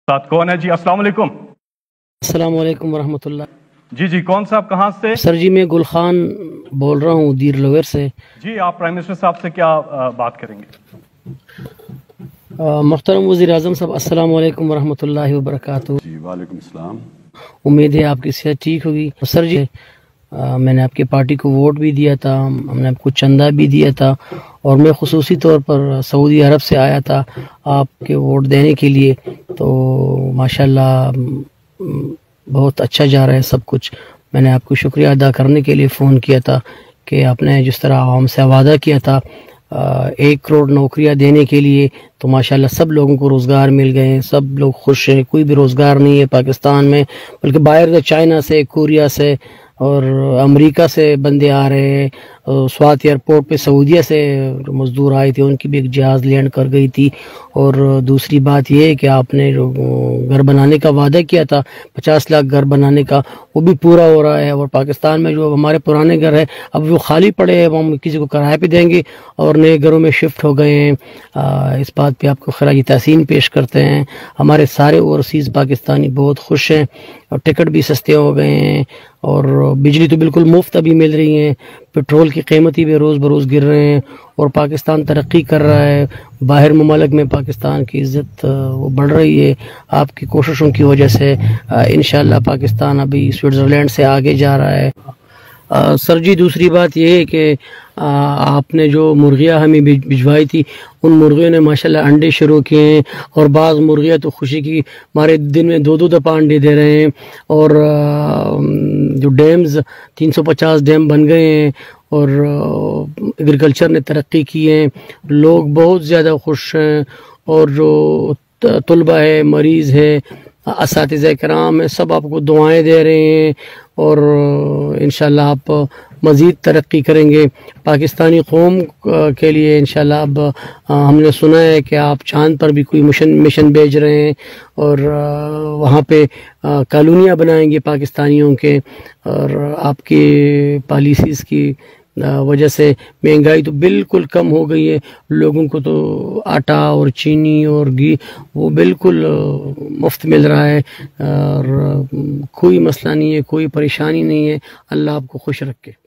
साथ कौन है जी? अस्सलाम वालेकुम। अस्सलाम वालेकुम वरहमत उल्लाह। जी कौन साहब कहाँ से? सर जी मैं गुल खान बोल रहा हूँ दीर लोवेर से। जी आप प्राइम मिनिस्टर साहब से क्या बात करेंगे? मुहतरम वज़ीर आज़म साहब अस्सलाम वालेकुम वरहमतुल्लाहि वबरकातुहू। जी वालेकुम सलाम। उम्मीद है आपकी सेहत ठीक होगी। सर जी मैंने आपकी पार्टी को वोट भी दिया था, हमने आपको चंदा भी दिया था और मैं खुसूसी तौर पर सऊदी अरब से आया था आपके वोट देने के लिए। तो माशाल्लाह बहुत अच्छा जा रहा है सब कुछ। मैंने आपको शुक्रिया अदा करने के लिए फ़ोन किया था कि आपने जिस तरह आवाम से वादा किया था 1 करोड़ नौकरियां देने के लिए, तो माशाल्लाह सब लोगों को रोज़गार मिल गए हैं, सब लोग खुश हैं। कोई भी रोज़गार नहीं है पाकिस्तान में, बल्कि बाहर से चाइना से, कोरिया से और अमेरिका से बंदे आ रहे हैं। स्वात एयरपोर्ट पे सऊदीया से मज़दूर आए थे, उनकी भी एक जहाज़ लैंड कर गई थी। और दूसरी बात यह है कि आपने घर बनाने का वादा किया था 50 लाख घर बनाने का, वो भी पूरा हो रहा है। और पाकिस्तान में जो हमारे पुराने घर है अब वो खाली पड़े हैं, वो हम किसी को किराए पे देंगे और नए घरों में शिफ्ट हो गए हैं। इस बात पे आपको खराज तहसीन पेश करते हैं। हमारे सारे ओवरसीज़ पाकिस्तानी बहुत खुश हैं और टिकट भी सस्ते हो गए हैं और बिजली तो बिल्कुल मुफ्त अभी मिल रही है। पेट्रोल की कीमतें भी रोज़ बरोज़ गिर रहे हैं और पाकिस्तान तरक्की कर रहा है। बाहर ममालिक में पाकिस्तान की इज़्ज़त वो बढ़ रही है आपकी कोशिशों की वजह से। इंशाअल्लाह पाकिस्तान अभी स्विट्ज़रलैंड से आगे जा रहा है। सर जी दूसरी बात यह है कि आपने जो मुर्गियाँ हमें भिजवाई थी, उन मुर्गियों ने माशाल्लाह अंडे शुरू किए हैं और बाज़ मुर्गियाँ तो खुशी की हमारे दिन में 2-2 दफ़ा अंडे दे रहे हैं। और जो डैम्स 350 डैम बन गए हैं और एग्रीकल्चर ने तरक्की की है, लोग बहुत ज़्यादा खुश हैं। और जो तलबा है, मरीज़ है, असातिज़ा किराम है, सब आपको दुआएं दे रहे हैं और इंशाल्लाह आप मज़ीद तरक्की करेंगे पाकिस्तानी कौम के लिए। इंशाल्लाह अब हमने सुना है कि आप चांद पर भी कोई मिशन भेज रहे हैं और वहाँ पे कॉलोनियाँ बनाएंगे पाकिस्तानियों के। और आपकी पॉलिसीज़ की वजह से महंगाई तो बिल्कुल कम हो गई है। लोगों को तो आटा और चीनी और घी वो बिल्कुल मुफ्त मिल रहा है और कोई मसला नहीं है, कोई परेशानी नहीं है। अल्लाह आपको खुश रखे।